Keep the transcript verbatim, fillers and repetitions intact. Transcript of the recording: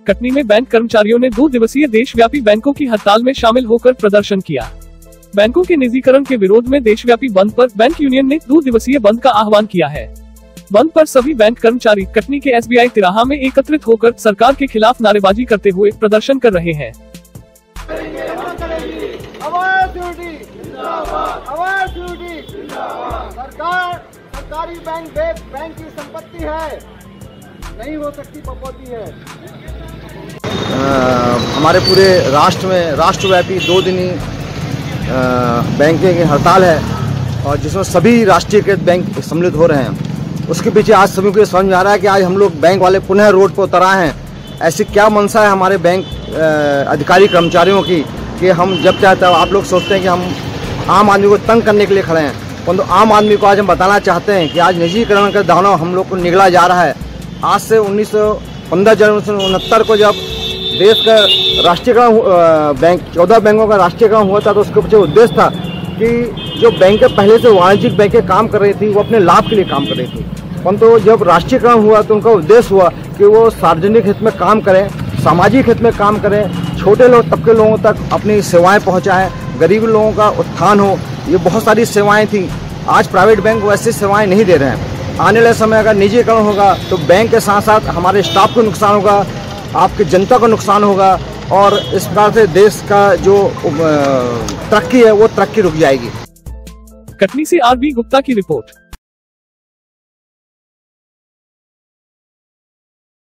कटनी में बैंक कर्मचारियों ने दो दिवसीय देशव्यापी बैंकों की हड़ताल में शामिल होकर प्रदर्शन किया। बैंकों के निजीकरण के विरोध में देशव्यापी बंद पर बैंक यूनियन ने दो दिवसीय बंद का आह्वान किया है। बंद पर सभी बैंक कर्मचारी कटनी के एस बी आई तिराहा में एकत्रित होकर सरकार के खिलाफ नारेबाजी करते हुए प्रदर्शन कर रहे हैं। सरकार सरकारी बैंक बैंक की संपत्ति है, नहीं हो सकती बकौती है। आ, हमारे पूरे राष्ट्र में राष्ट्रव्यापी दो दिनी बैंकिंग की हड़ताल है और जिसमें सभी राष्ट्रीयकृत बैंक सम्मिलित हो रहे हैं। उसके पीछे आज सभी को ये समझ में आ रहा है कि आज हम लोग बैंक वाले पुनः रोड पर उतर आए हैं। ऐसी क्या मंशा है हमारे बैंक अधिकारी कर्मचारियों की कि हम जब चाहे तब, आप लोग सोचते हैं कि हम आम आदमी को तंग करने के लिए खड़े हैं, परंतु तो आम आदमी को आज हम बताना चाहते हैं कि आज निजीकरण का दाना हम लोग को निगला जा रहा है। आज से उन्नीस सौ पंद्रह जनवरी उन्नीस सौ उनहत्तर को जब देश का राष्ट्रीयकरण बैंक चौदह बैंकों का राष्ट्रीयकरण हुआ था, तो उसके पीछे उद्देश्य था कि जो बैंक पहले से वाणिज्यिक बैंकें काम कर रही थी वो अपने लाभ के लिए काम कर रही थी, परंतु तो जब राष्ट्रीयकरण हुआ तो उनका उद्देश्य हुआ कि वो सार्वजनिक हित में काम करें, सामाजिक हित में काम करें, छोटे लोग तबके लोगों तक अपनी सेवाएं पहुंचाएं, गरीब लोगों का उत्थान हो। ये बहुत सारी सेवाएं थी। आज प्राइवेट बैंक वैसी सेवाएं नहीं दे रहे हैं। आने वाले समय अगर निजीकरण होगा तो बैंक के साथ साथ हमारे स्टाफ को नुकसान होगा, आपकी जनता को नुकसान होगा और इस प्रकार से देश का जो तरक्की है वो तरक्की रुक जाएगी। कटनी से आर बी गुप्ता की रिपोर्ट।